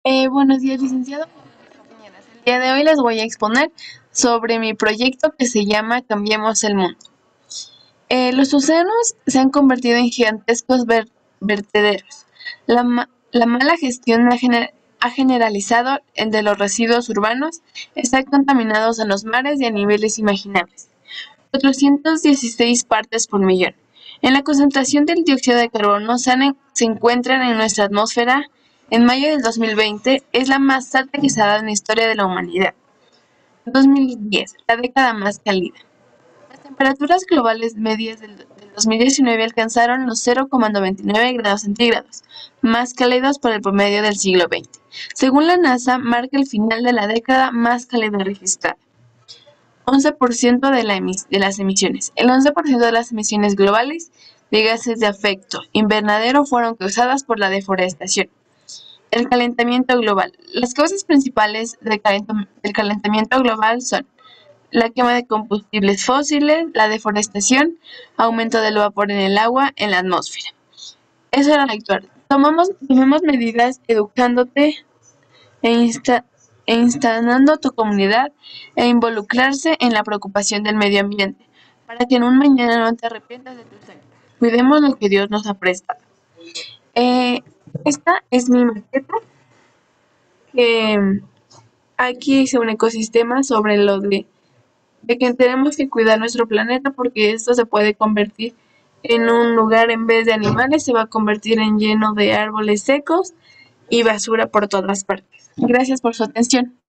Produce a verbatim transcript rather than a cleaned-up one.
Eh, buenos días, licenciado. Compañeras. El día de hoy les voy a exponer sobre mi proyecto que se llama Cambiemos el Mundo. Eh, los océanos se han convertido en gigantescos ver- vertederos. La, ma- la mala gestión ha, gener- ha generalizado el de los residuos urbanos, están contaminados en los mares y a niveles imaginables. cuatrocientas dieciséis partes por millón. En la concentración del dióxido de carbono se, han- se encuentran en nuestra atmósfera en mayo del dos mil veinte es la más alta que se ha dado en la historia de la humanidad. dos mil diez, la década más cálida. Las temperaturas globales medias del, del dos mil diecinueve alcanzaron los cero coma noventa y nueve grados centígrados, más cálidos por el promedio del siglo veinte. Según la NASA, marca el final de la década más cálida registrada. once por ciento de, la emis de las emisiones. El once por ciento de las emisiones globales de gases de efecto invernadero fueron causadas por la deforestación. El calentamiento global. Las causas principales del, calent- del calentamiento global son la quema de combustibles fósiles, la deforestación, aumento del vapor en el agua, en la atmósfera. Eso era actuar. Tomamos, tomemos medidas educándote e, insta- e instalando a tu comunidad e involucrarse en la preocupación del medio ambiente, para que en un mañana no te arrepientas de tus actos. Cuidemos lo que Dios nos ha prestado. Eh, esta es mi maqueta, que aquí hice un ecosistema sobre lo de, de que tenemos que cuidar nuestro planeta porque esto se puede convertir en un lugar en vez de animales, se va a convertir en lleno de árboles secos y basura por todas partes. Gracias por su atención.